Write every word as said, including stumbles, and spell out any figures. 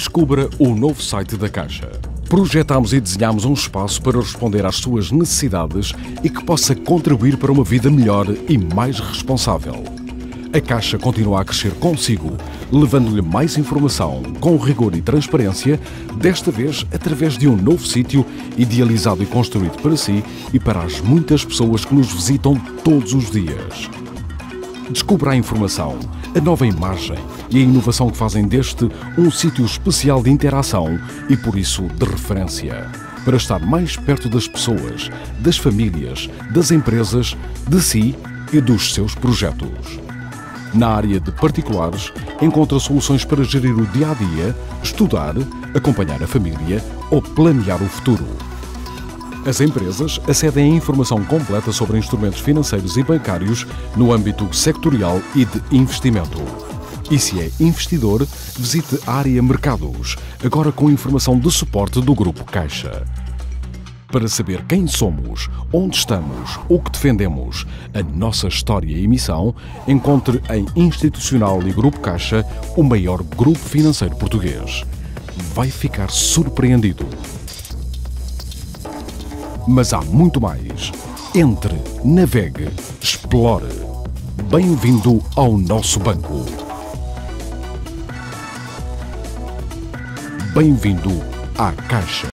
Descubra o novo site da Caixa. Projetámos e desenhámos um espaço para responder às suas necessidades e que possa contribuir para uma vida melhor e mais responsável. A Caixa continua a crescer consigo, levando-lhe mais informação, com rigor e transparência, desta vez através de um novo sítio idealizado e construído para si e para as muitas pessoas que nos visitam todos os dias. Descubra a informação, a nova imagem e a inovação que fazem deste um sítio especial de interação e, por isso, de referência, para estar mais perto das pessoas, das famílias, das empresas, de si e dos seus projetos. Na área de particulares, encontra soluções para gerir o dia-a-dia, estudar, acompanhar a família ou planear o futuro. As empresas acedem à informação completa sobre instrumentos financeiros e bancários no âmbito sectorial e de investimento. E se é investidor, visite a área Mercados, agora com informação de suporte do Grupo Caixa. Para saber quem somos, onde estamos, o que defendemos, a nossa história e missão, encontre em Institucional e Grupo Caixa o maior grupo financeiro português. Vai ficar surpreendido. Mas há muito mais. Entre, navegue, explore. Bem-vindo ao nosso banco. Bem-vindo à Caixa.